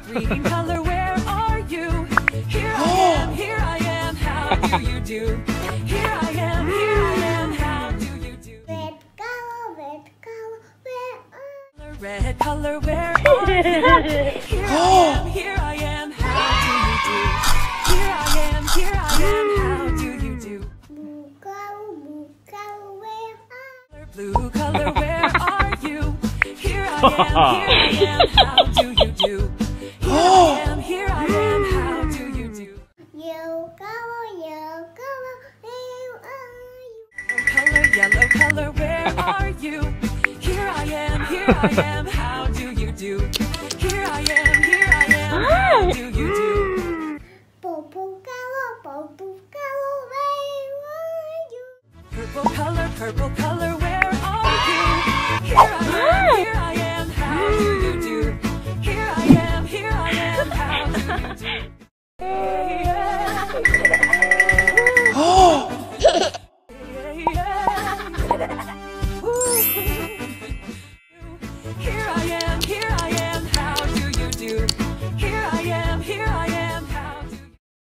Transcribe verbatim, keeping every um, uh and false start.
Green color, where are you? Here I am, here I am, how do you do? Here I am, here I am, how do you do? Red color, red color, where are you? Red color, where are you? Here I am, here I am, how do you do? Here I am, here I am, how do you do? Blue color, blue color, where are you? Blue color, where are you? Here I am, here I am, how do you do? Here I am, here I am, how do you do? Yellow color, yellow color, where are you? Yellow color, yellow color, where are you? Here I am, here I am, how do you do? Here I am, here I am, how do you do? Purple color, purple color, where are you? Purple color, purple color, where are you? Here I am, here I am, how do you do? Here I am, here I am, how do you do? Here I am.